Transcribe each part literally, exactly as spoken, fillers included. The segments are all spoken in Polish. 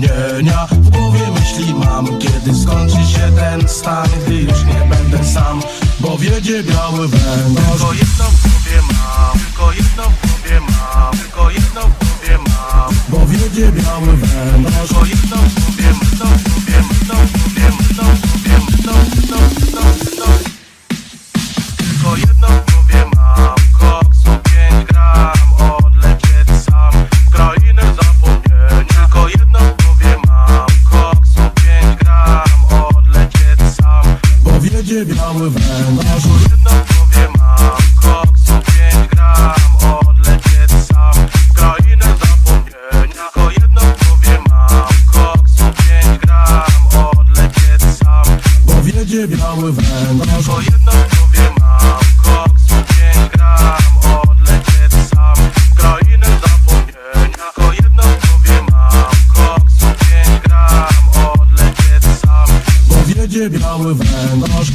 zapomnienia. W głowie myśli mam, kiedy skończy się ten stan, gdy już nie będę sam, bo wiedzie biały węgorz. Tylko jedno w głowie mam, tylko jedno w głowie mam, tylko jedno w głowie mam, bo wiedzie biały węgorz. tylko jedno w głowie, jedno w głowie, jedno w głowie, jedno w głowie, jedno, jedno, jedno, jedno. Tylko jedno w głowie mam, koksu pięć gram, odlecieć sam w krainę zapomnienia. Tylko jedno w głowie mam, koksu pięć gram, odlecieć sam, bo wiedzie biały węgorz. jedno w głowie mam, koksu pięć gram, odlecieć sam w krainę zapomnienia. Tylko jedno w głowie mam, koksu pięć gram, odlecieć sam, bo wiedzie biały węgorz. tylko jedno w głowie mam, koksu pięć gram, odlecieć sam w krainę zapomnienia. Tylko jedno w głowie mam, koksu pięć gram, odlecieć sam, bo wiedzie biały węgorz.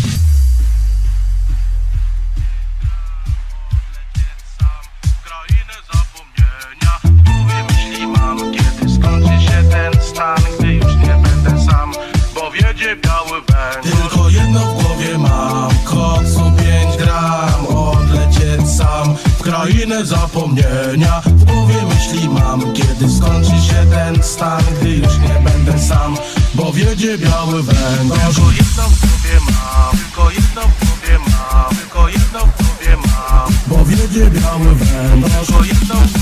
krainę zapomnienia. W głowie myśli mam, kiedy skończy się ten stan, gdy już nie będę sam, bo wiedzie biały węgorz. Tylko jedno w głowie mam, koksu pięć gram, odlecieć sam w krainę zapomnienia. W głowie myśli mam, kiedy skończy się ten stan, gdy już nie będę sam, bo wiedzie biały węgorz. Tylko jedno w głowie mam, tylko jedno w głowie mam, tylko jedno w głowie mam, bo wiedzie biały węgorz. tylko jedno w